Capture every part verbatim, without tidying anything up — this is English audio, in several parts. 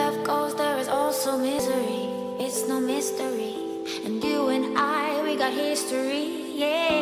love goes, there is also misery. It's no mystery. And you and I, we got history, yeah.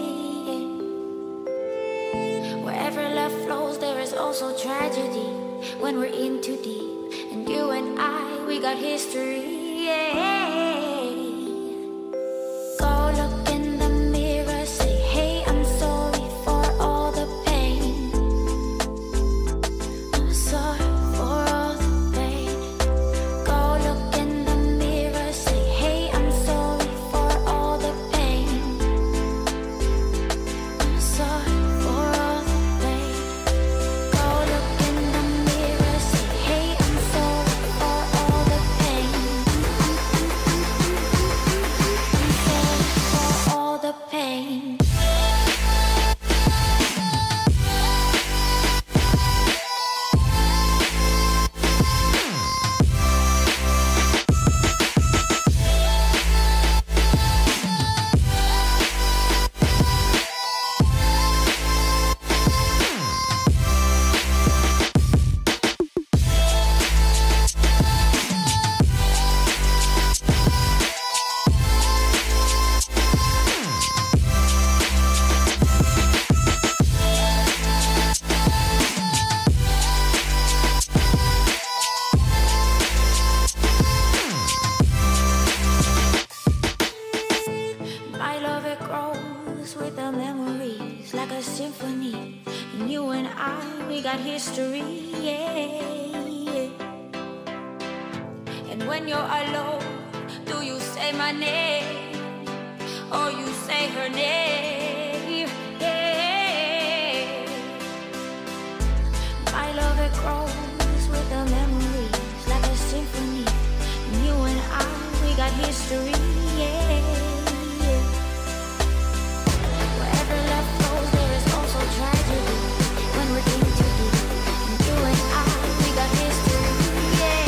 Wherever love flows, there is also tragedy when we're in too deep. And you and I, we got history, yeah. Go look in the mirror, say, hey, I'm sorry for all the pain. I'm sorry for all the pain. Go look in the mirror, say, hey, I'm sorry for all the pain. I'm sorry for all the pain. Go look in the mirror, say, hey, I'm sorry for all the pain. I'm sorry for all the pain. My love, it grows with the memories like a symphony. And you and I, we got history, yeah. And when you're alone, do you say my name or you say her name? Yeah. My love, it grows with the memories like a symphony. And you and I, we got history, yeah. Wherever love flows, there is also tragedy when we're in too deep. And you and I, we got history, yeah.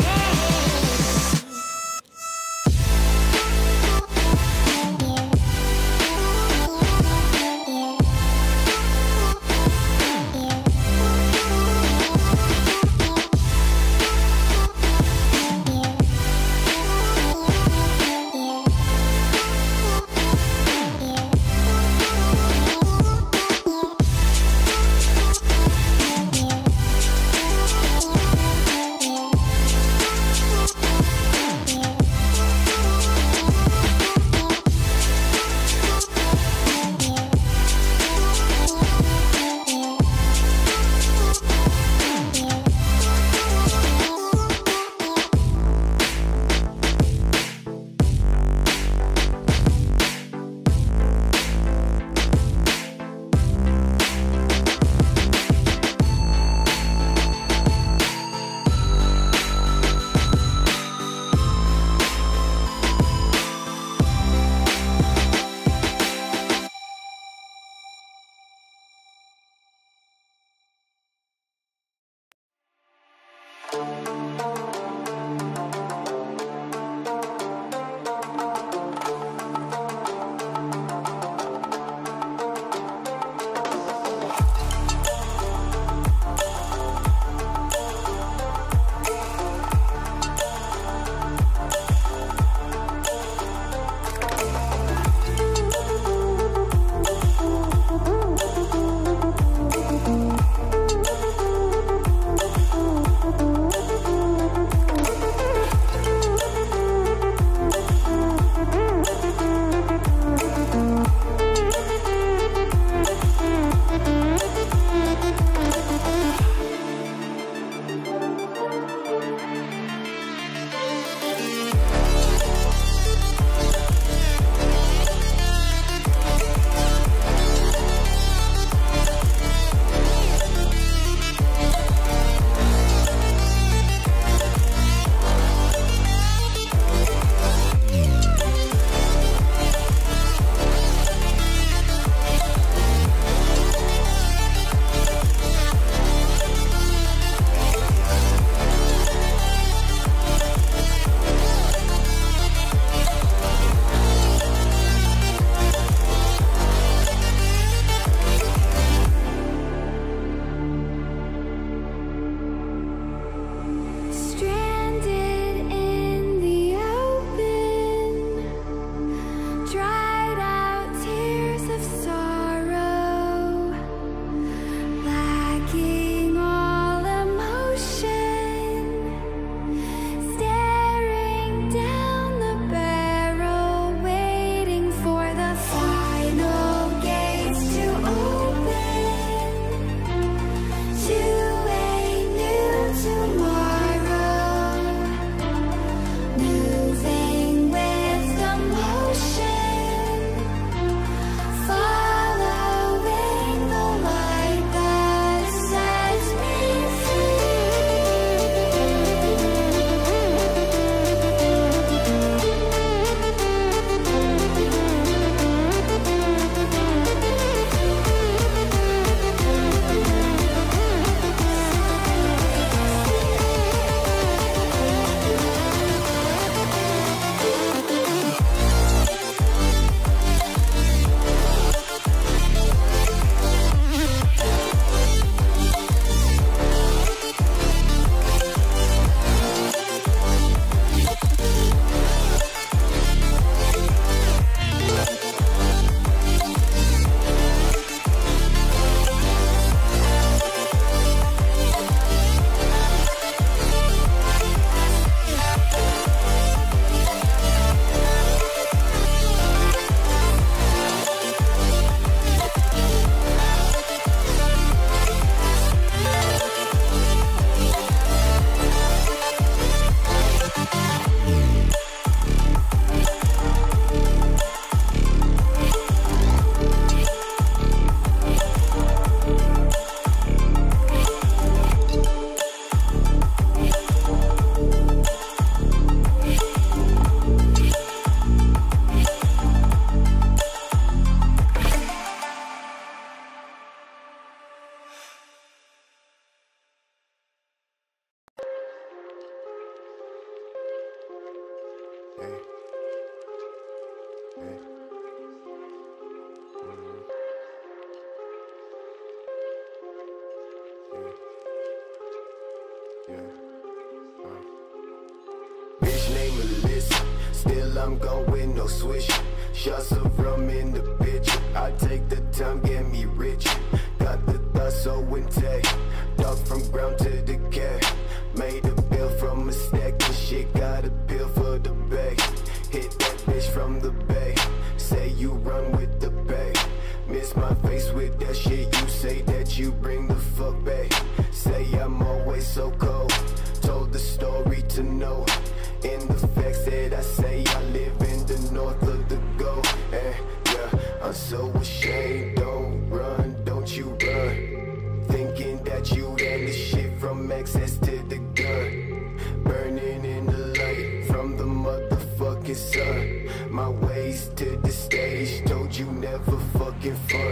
Bitch name Melissa, still I'm going no swish. Shots of rum in the bitch. I take the time, get me rich. Got the thoughts so intact. Dog from ground to the cat. Made a bill from a stack and shit. Got a bill for the bag. Hit that bitch from the bay. Say you run with the bay. Miss my face with that shit. You say that you bring the fuck back. Say I'm always so cold. Told the story to know. In the facts that I say, I live in the north of the go. And yeah, I'm so ashamed. Don't run, don't you run. Thinking that you ran the shit from access to the gun. Burning in the light from the motherfucking sun. My ways to the stage, told you never fucking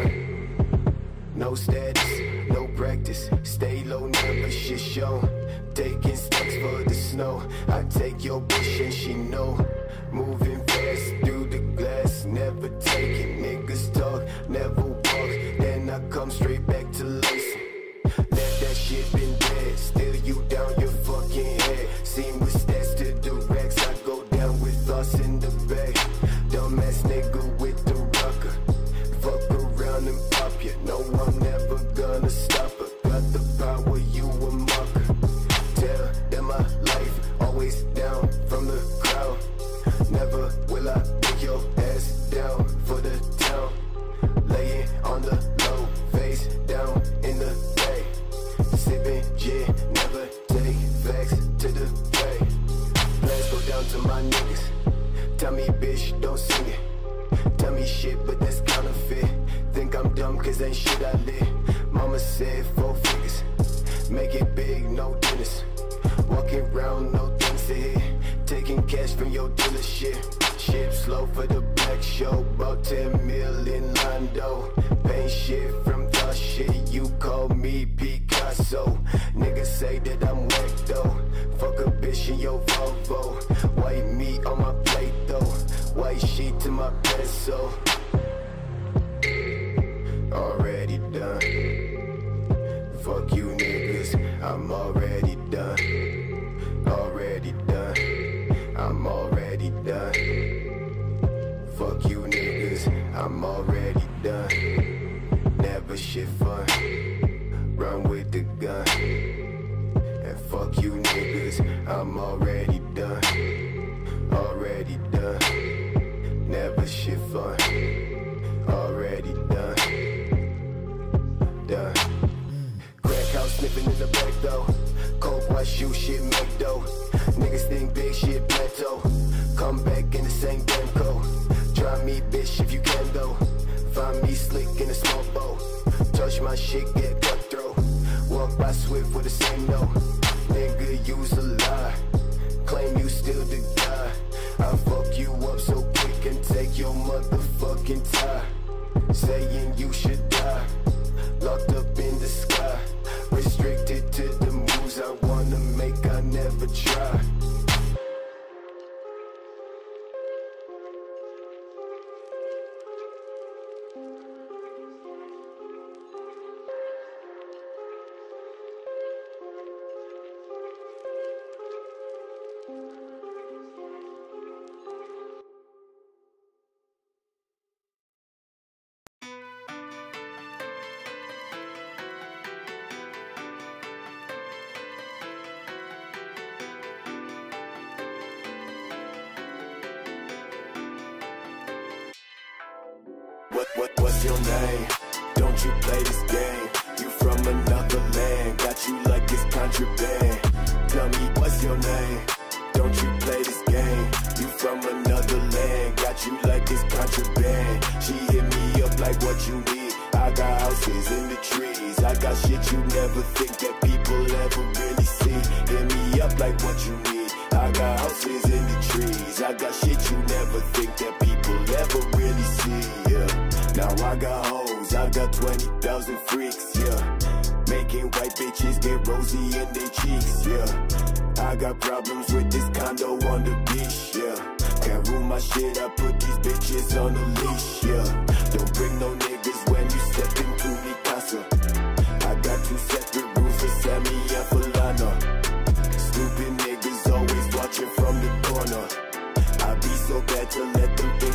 fun. No status, no practice, stay low, never shit shown. Taking stacks for the snow. I take your bitch and she know. Moving fast through the glass, never taking niggas talk, never walk. Then I come straight back to lacing. Let that shit been dead, still you down your fucking head. Seen with stats to the racks, I go down with thoughts in the bag. Dumbass nigga with the rocker. Fuck around and pop ya. No, I'm never gonna stop her. Got the power, you a marker. Tell them my life, always down from the crowd. Never will I take your ass down for the town. Laying on the low, face down in the bay. Sipping gin, never take facts to the bay. Plans go down to my niggas. Tell me bitch, don't sing it. Tell me shit, but that's counterfeit. Think I'm dumb cause ain't shit I lit. Mama said four figures. Make it big, no dinners. Walking around, no things to hit. Taking cash from your dealership. Ship slow for the black show. About ten million Lando. Paint shit from the shit. You call me Picasso. Niggas say that I'm whack though. Fuck a bitch in your Volvo. White meat on my plate though. White sheet to my pencil. Already done. Fuck you niggas, I'm already done. Already done. I'm already done. Fuck you niggas, I'm already done. Never shit fun. Run with the gun. And fuck you niggas, I'm already done. Already done. Never shit fun. Already done. Done. Crack house sniffing in the back though. Coke white shoe shit make dough. Niggas think big shit plateau. Come back in the same damn coat. Try me bitch if you can though. Find me slick in a small boat. Touch my shit, get cutthroat. Walk by swift with the same note. Nigga, use a lie. Claim you still the guy. I fuck you up so quick and take your motherfucking time. Saying you should die. Locked up in the sky. Restricted to the moves I wanna make, I never try. What, what, what's your name? Don't you play this game? You from another land, got you like it's contraband. Tell me what's your name? Don't you play this game? You from another land, got you like it's contraband. She hit me up like what you need. I got houses in the trees. I got shit you never think that people ever really see. Hit me up like what you need. I got houses in the trees. I got shit you never think that people ever really see, yeah. Now I got hoes, I got twenty thousand freaks, yeah. Making white bitches get rosy in their cheeks, yeah. I got problems with this condo on the beach, yeah. Can't rule my shit, I put these bitches on a leash, yeah. Don't bring no niggas when you step into me casa. I got two separate rules Jones to Sammy and Fulano. Stupid niggas always watching from the corner. I'd be so bad to let them